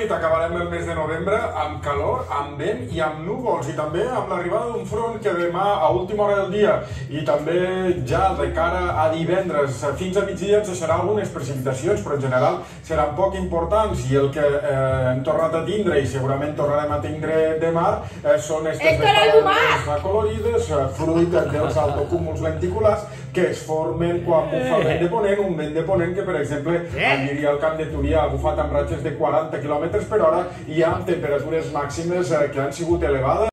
nit acabarem el mes de novembre amb calor, amb vent i amb núvols, i també amb l'arribada d'un front que demà a última hora del dia i també ja de cara a divendres fins a migdia ens deixarà algunes precipitacions, però en general seran poc importants, i el que hem tornat a tindre i segurament tornarem a tindre demà són aquestes descarades acolorides, fruit dels altocúmuls lenticulars que es formen quan bufa el vent de ponent, un vent de ponent que, per exemple, aniria al Camp de Túria ha bufat amb ratxes de 40 km/h i amb temperatures màximes que han sigut elevades.